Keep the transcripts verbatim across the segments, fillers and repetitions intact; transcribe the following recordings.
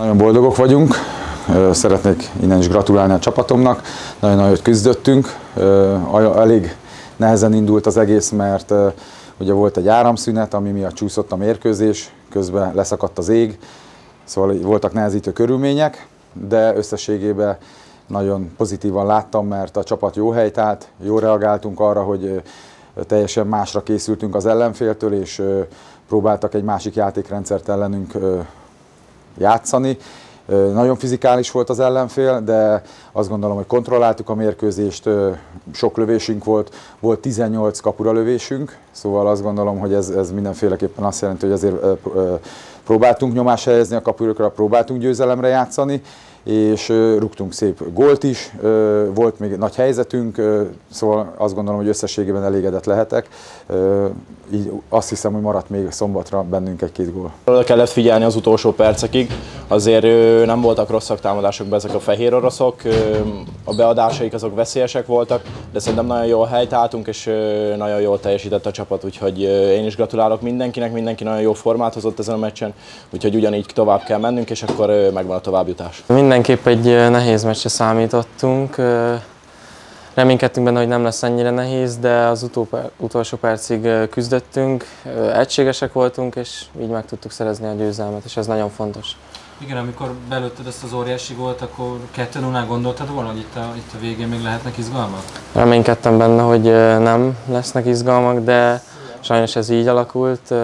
Nagyon boldogok vagyunk, szeretnék innen is gratulálni a csapatomnak, nagyon nagyot küzdöttünk, elég nehezen indult az egész, mert ugye volt egy áramszünet, ami miatt csúszott a mérkőzés, közben leszakadt az ég, szóval voltak nehezítő körülmények, de összességében nagyon pozitívan láttam, mert a csapat jó helyt állt, jól reagáltunk arra, hogy teljesen másra készültünk az ellenféltől, és próbáltak egy másik játékrendszert ellenünk játszani. Nagyon fizikális volt az ellenfél, de azt gondolom, hogy kontrolláltuk a mérkőzést, sok lövésünk volt, volt tizennyolc kapura lövésünk, szóval azt gondolom, hogy ez, ez mindenféleképpen azt jelenti, hogy azért próbáltunk nyomást helyezni a kapurokra, próbáltunk győzelemre játszani, és rúgtunk szép gólt is, volt még nagy helyzetünk, szóval azt gondolom, hogy összességében elégedett lehetek. Így azt hiszem, hogy maradt még szombatra bennünk egy-két gól. Oda kellett figyelni az utolsó percekig, azért nem voltak rosszak támadásokban ezek a fehér oroszok, a beadásaik azok veszélyesek voltak, de szerintem nagyon jól helytálltunk, és nagyon jól teljesített a csapat, úgyhogy én is gratulálok mindenkinek, mindenki nagyon jó formát hozott ezen a meccsen, úgyhogy ugyanígy tovább kell mennünk, és akkor megvan a továbbjutás. Mindenképp egy nehéz meccsre számítottunk. Reménykedtünk benne, hogy nem lesz ennyire nehéz, de az utolsó percig küzdöttünk, egységesek voltunk, és így meg tudtuk szerezni a győzelmet, és ez nagyon fontos. Igen, amikor belőtted ezt az óriási gólt, akkor kettő nullnál gondoltad volna, hogy itt a, itt a végén még lehetnek izgalmak? Reménykedtem benne, hogy nem lesznek izgalmak, de sajnos ez így alakult.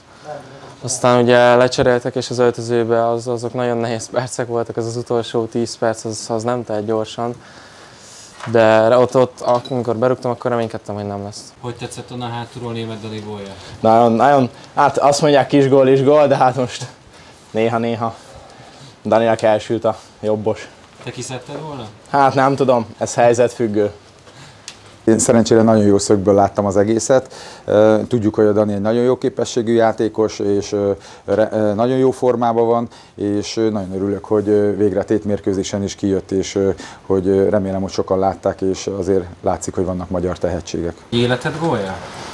Aztán ugye lecseréltek, és az öltözőbe az, azok nagyon nehéz percek voltak, az az utolsó tíz perc, az, az nem tehet gyorsan. De ott, ott, amikor berúgtam, akkor reménykedtem, hogy nem lesz. Hogy tetszett onnan hátulról Németh Dani gólja? Nagyon, nagyon, hát azt mondják kis gól is gól, de hát most néha-néha Daninak elsült a jobbos. Te kiszedted volna? Hát nem tudom, ez helyzetfüggő. Én szerencsére nagyon jó szögből láttam az egészet. Tudjuk, hogy a Dani egy nagyon jó képességű játékos, és nagyon jó formában van, és nagyon örülök, hogy végre tétmérkőzésen is kijött, és hogy remélem, hogy sokan látták, és azért látszik, hogy vannak magyar tehetségek. Életed gólja?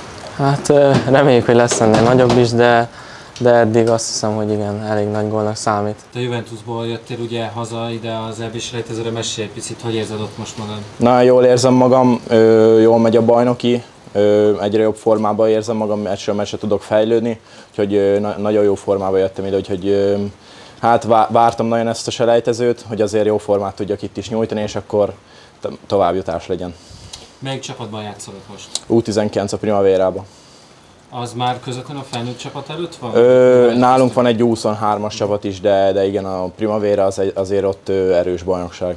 Hát reméljük, hogy lesz ennél nagyobb is, de, de eddig azt hiszem, hogy igen, elég nagy gólnak számít. Te Juventusból jöttél ugye haza ide az é bé-selejtezőre, mesélj egy picit, hogy érzed ott most magad? Nagyon jól érzem magam, jól megy a bajnoki, egyre jobb formában érzem magam, meccsről meccsre tudok fejlődni, úgyhogy nagyon jó formában jöttem ide, úgyhogy hát vártam nagyon ezt a selejtezőt, hogy azért jó formát tudjak itt is nyújtani, és akkor továbbjutás legyen. Melyik csapatban játszol most? U tizenkilenc a Primaverában. Az már közvetlenül a felnőtt csapat előtt van? Ö, nálunk van egy U huszonhármas csapat is, de, de igen, a Primavera az, azért ott erős bajnokság.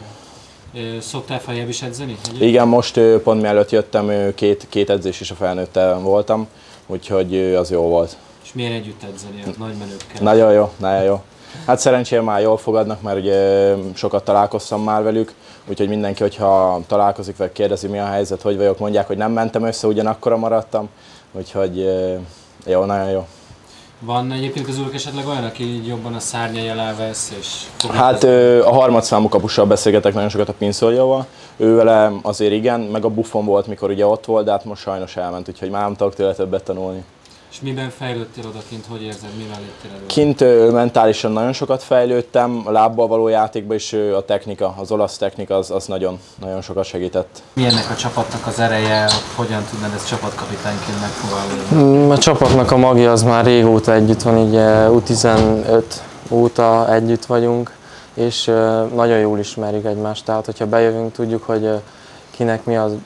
Szoktál feljebb is edzeni? Igen, most pont mielőtt jöttem, két, két edzés is a felnőttel voltam, úgyhogy az jó volt. És milyen együtt edzeni a nagy menőkkel? Nagyon jó, nagyon jó. Hát szerencsére már jól fogadnak, mert ugye sokat találkoztam már velük, úgyhogy mindenki, hogyha találkozik, vagy kérdezi, mi a helyzet, hogy vagyok, mondják, hogy nem mentem össze, ugyanakkora maradtam, úgyhogy jó, nagyon jó. Van egyébként közülük esetleg olyan, aki jobban a szárnyai alá vesz, és... Hát a harmadszámú kapussal beszélgetek nagyon sokat, a Pinszoljóval. Ő vele azért igen, meg a Buffon volt, mikor ugye ott volt, de hát most sajnos elment, úgyhogy már nem tudok tőle többet tanulni. És miben fejlődtél odakint, hogy érzed, mivel léptél elő? Kint mentálisan nagyon sokat fejlődtem, a lábbal való játékban is a technika, az olasz technika az, az nagyon, nagyon sokat segített. Milyennek a csapatnak az ereje, hogyan tudnád ezt csapatkapitányként megfogalmazni? A csapatnak a magja az már régóta együtt van, így U tizenöt óta együtt vagyunk, és nagyon jól ismerjük egymást, tehát hogyha bejövünk, tudjuk, hogy kinek mi az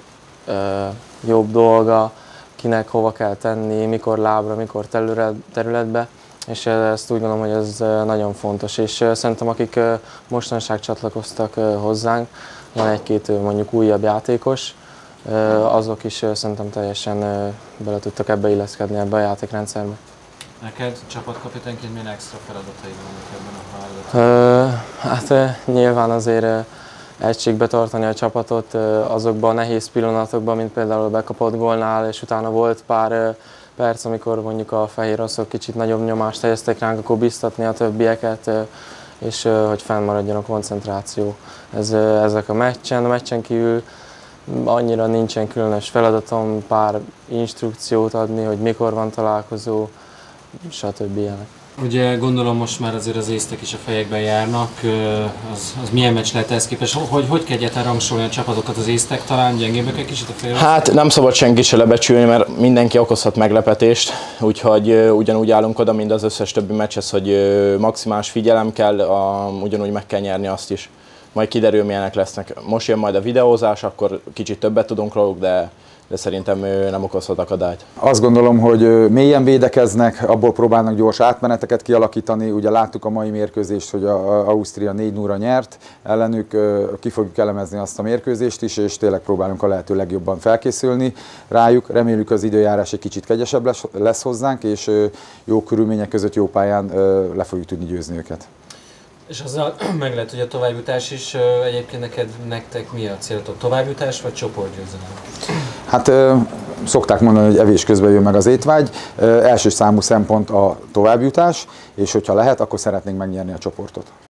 jobb dolga, kinek hova kell tenni, mikor lábra, mikor területbe, és ezt úgy gondolom, hogy ez nagyon fontos. És szerintem akik mostanság csatlakoztak hozzánk, van egy-két mondjuk újabb játékos, azok is szerintem teljesen bele tudtak ebbe illeszkedni, ebbe a játékrendszerbe. Neked csapatkapitányként milyen extra feladataid vannak ebben a vállalatban? Hát nyilván azért egységbe tartani a csapatot azokban a nehéz pillanatokban, mint például a bekapott gólnál, és utána volt pár perc, amikor mondjuk a fehér oroszok kicsit nagyobb nyomást helyeztek ránk, akkor biztatni a többieket, és hogy fennmaradjon a koncentráció. Ez, ezek a meccsen, a meccsen kívül annyira nincsen különös feladatom, pár instrukciót adni, hogy mikor van találkozó, stb. Ilyenek. Ugye gondolom most már azért az észtek is a fejekben járnak, az, az milyen meccs lehet ehhez képest? Hogy, hogy kell egyáltalán rangsolni a csapatokat? Az észtek talán gyengébbek egy kicsit a fél? Hát nem szabad senki se lebecsülni, mert mindenki okozhat meglepetést, úgyhogy ugyanúgy állunk oda, mint az összes többi meccshez, hogy maximális figyelem kell, a, ugyanúgy meg kell nyerni azt is. Majd kiderül, milyenek lesznek. Most jön majd a videózás, akkor kicsit többet tudunk róluk, de de szerintem nem okozhat akadályt. Azt gondolom, hogy mélyen védekeznek, abból próbálnak gyors átmeneteket kialakítani. Ugye láttuk a mai mérkőzést, hogy a Ausztria négy nulla nyert ellenük, ki fogjuk elemezni azt a mérkőzést is, és tényleg próbálunk a lehető legjobban felkészülni rájuk. Reméljük az időjárás egy kicsit kegyesebb lesz, lesz hozzánk, és jó körülmények között, jó pályán le fogjuk tudni győzni őket. És azzal meg lehet, hogy a továbbjutás is egyébként neked, nektek mi a céltok? Továbbjutás vagy csoportgyőzelem? Hát szokták mondani, hogy evés közben jön meg az étvágy. Első számú szempont a továbbjutás, és hogyha lehet, akkor szeretnénk megnyerni a csoportot.